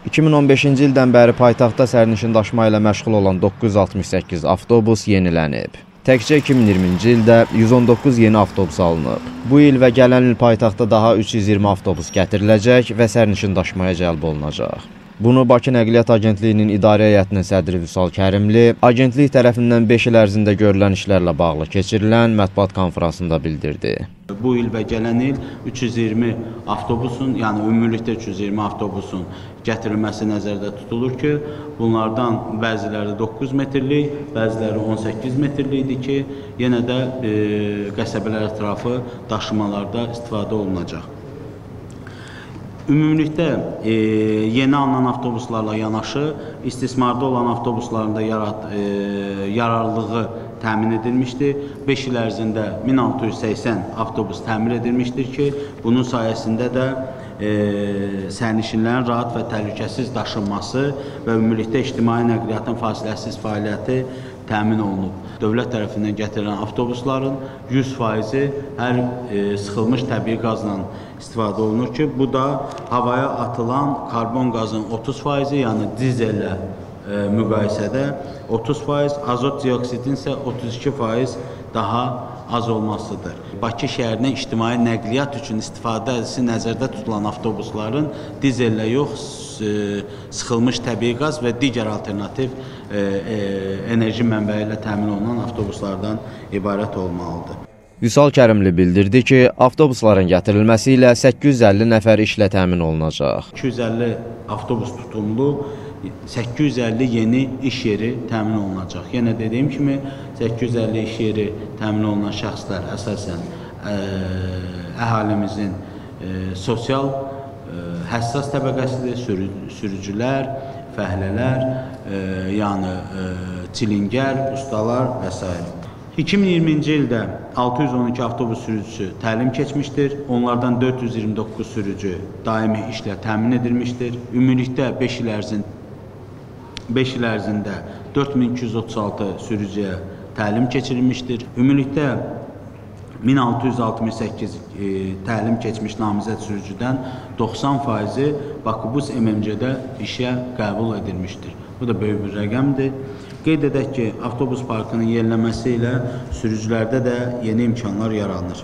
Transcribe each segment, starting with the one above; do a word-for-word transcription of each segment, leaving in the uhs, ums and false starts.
iki min on beşinci ildən bəri paytaxtda sərnişin daşıma ilə məşğul olan doqquz yüz altmış səkkiz avtobus yenilənib. Təkcə iki min iyirminci ildə yüz on doqquz yeni avtobus alınıb. Bu il və gələn il paytaxtda daha üç yüz iyirmi avtobus gətiriləcək və sərnişin daşımaya cəlb olunacaq. Bunu Bakı Nəqliyyat Agentliyinin İdarə Heyətinin sədri Vüsal Kərimli, agentlik tərəfindən beş il ərzində görülən işlərlə bağlı keçirilən mətbuat konfransında bildirdi. Bu il və gələn il üç yüz iyirmi avtobusun, yəni ümumilikdə üç yüz iyirmi avtobusun gətirilməsi nəzərdə tutulur ki, bunlardan bəziləri doqquz metrlik, bəziləri on səkkiz metrlik idi ki, yenə də e, qəsəbələr ətrafı daşımalarda istifadə olunacaq. Ümumilikdə e, yeni alınan avtobuslarla yanaşı istismarda olan avtobusların da yarat, e, yararlılığı təmin edilmişdir. beş il ərzində min altı yüz səksən avtobus təmir edilmişdir ki, bunun sayəsində də e, sərnişinlərin rahat və təhlükəsiz daşınması və ümumilikdə ictimai nəqliyyatın fasiləsiz fəaliyyəti təmin olunub. Dövlət tərəfindən gətirilən avtobusların yüz faizi hər e, sıxılmış təbii qazla istifadə olunur ki, bu da havaya atılan karbon qazın otuz faizi, yəni dizellə e, müqayisədə otuz faiz, azot dioksidin isə otuz iki faiz daha az olmasıdır. Bakı şəhərinə ictimai nəqliyyat üçün istifadəsi nəzərdə tutulan avtobusların dizellə yox, sıxılmış təbii qaz və digər alternativ e, e, enerji mənbəyi ilə təmin olunan avtobuslardan ibarət olmalıdır. Vüsal Kərimli bildirdi ki, avtobusların gətirilməsi ilə səkkiz yüz əlli nəfər işlə təmin olunacaq. iki yüz əlli avtobus tutumlu, səkkiz yüz əlli yeni iş yeri təmin olunacaq. Yenə dediyim kimi, səkkiz yüz əlli iş yeri təmin olunan şəxslər əsasən ə, əhalimizin ə, sosial ə, həssas təbəqəsidir, sürü, sürücülər, fəhlələr, ə, yəni ə, çilingər, ustalar və s. iki min iyirminci ildə altı yüz on iki avtobus sürücüsü təlim keçmişdir. Onlardan dörd yüz iyirmi doqquz sürücü daimi işlə təmin edilmişdir. Ümumilikdə beş il ərzində beş il ərzində dörd min iki yüz otuz altı sürücüyə təlim keçirilmişdir. Ümumilikdə min altı yüz altmış səkkiz e, təlim keçmiş namizəd sürücüdən doxsan faizi Bakubus M M C-də işə qəbul edilmişdir. Bu da böyük bir rəqəmdir. Qeyd edək ki, avtobus parkının yenilənməsi ilə sürücülərdə də yeni imkanlar yaranır.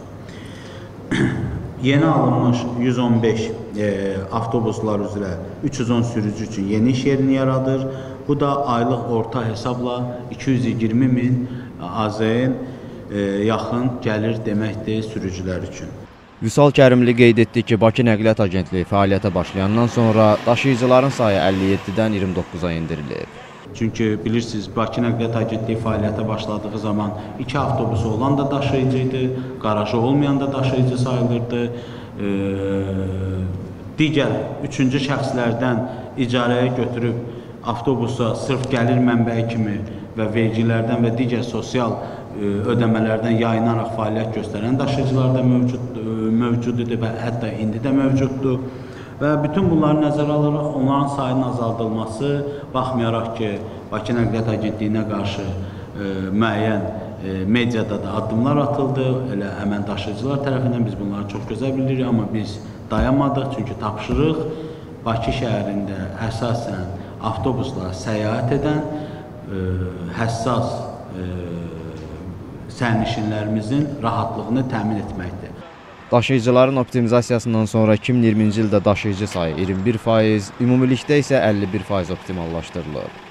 Yeni alınmış yüz on beş e, avtobuslar üzrə üç yüz on sürücü üçün yeni iş yerini yaradır. Bu da aylıq orta hesabla iki yüz iyirmi min A Z N e, yaxın gəlir deməkdir sürücülər üçün. Vüsal Kərimli qeyd etdi ki, Bakı Nəqliyyat Agentliyi fəaliyyətə başlayandan sonra daşıyıcıların sayı əlli yeddidən iyirmi doqquza endirilib. Çünki bilirsiniz, Bakı Nəqliyyat Agentliyi fəaliyyətə başladığı zaman iki avtobusu olan da daşıyıcı idi, qarajı olmayan da daşıyıcı sayılırdı. E, digər üçüncü şəxslərdən icarəyə götürüb avtobusa sırf gəlir mənbəyi kimi və vergilərdən və digər sosial e, ödəmələrdən yayınaraq fəaliyyət göstərən daşıyıcılar da mövcud, e, mövcud idi və hətta indi də mövcuddur. Və bütün bunları nəzərə alaraq onların sayının azaldılması, baxmayaraq ki, Bakı Nəqliyyat Agentliyinə qarşı e, müəyyən e, mediada da addımlar atıldı, elə həmən daşıyıcılar tərəfindən biz bunları çox gözəl bilirik, amma biz dayanmadıq, çünki tapşırıq Bakı şəhərində əsasən avtobusla səyahət edən e, həssas e, sərnişinlərimizin rahatlığını təmin etməkdir. Daşıyıcıların optimizasiyasından sonra iki min iyirminci ildə daşıyıcı sayı iyirmi bir faiz, ümumilikdə isə əlli bir faiz optimallaşdırılıb.